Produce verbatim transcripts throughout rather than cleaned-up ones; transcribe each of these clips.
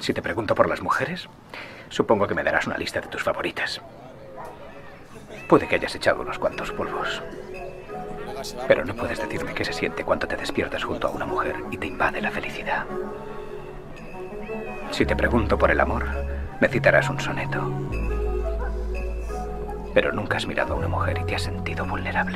Si te pregunto por las mujeres, supongo que me darás una lista de tus favoritas. Puede que hayas echado unos cuantos polvos. Pero no puedes decirme qué se siente cuando te despiertas junto a una mujer y te invade la felicidad. Si te pregunto por el amor, me citarás un soneto. Pero nunca has mirado a una mujer y te has sentido vulnerable.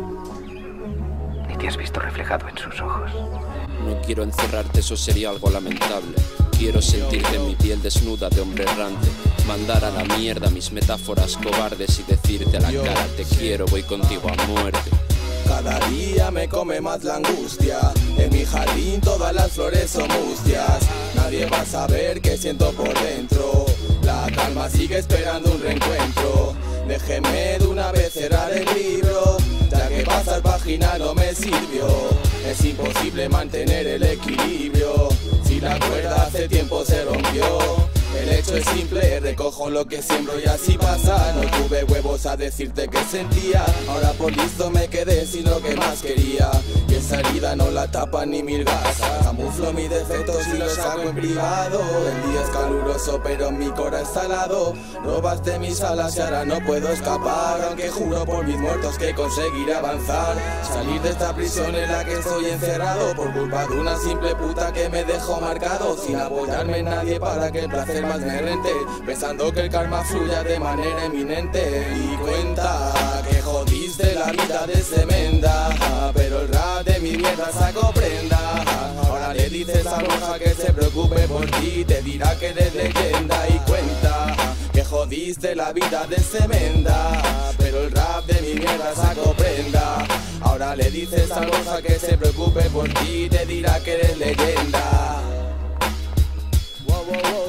Ni te has visto reflejado en sus ojos. No quiero encerrarte, eso sería algo lamentable. Quiero sentirte en mi piel desnuda de hombre errante. Mandar a la mierda mis metáforas cobardes y decirte a la cara te quiero, voy contigo a muerte. Cada día me come más la angustia. En mi jardín todas las flores son mustias. Nadie va a saber qué siento por dentro. La calma sigue esperando un reencuentro. Déjeme de una vez cerrar el libro, ya que pasar página no me sirvió. Es imposible mantener el equilibrio si la cuerda hace tiempo se rompió. El hecho es simple, recojo lo que siembro y así pasa. No tuve huevos a decirte que sentía. Ahora por listo me quedé sin lo que más quería. Y esa herida no la tapa ni mil gasas. Camuflo mis defectos y los hago en privado. El día es caluroso pero mi cora está salado. Robaste mis alas y ahora no puedo escapar. Aunque juro por mis muertos que conseguiré avanzar. Salir de esta prisión en la que estoy encerrado por culpa de una simple puta que me dejó marcado. Sin apoyarme en nadie para que el placer más me rente, pensando que el karma fluya de manera eminente. Y cuenta que jodiste la vida de Semenda, pero el rap de mi mierda sacó prenda. Ahora le dices a Borja que se preocupe por ti, te dirá que eres leyenda. Y cuenta que jodiste la vida de Semenda, pero el rap de mi mierda sacó prenda. Ahora le dices a Borja que se preocupe por ti, te dirá que eres leyenda. Wow, wow, wow.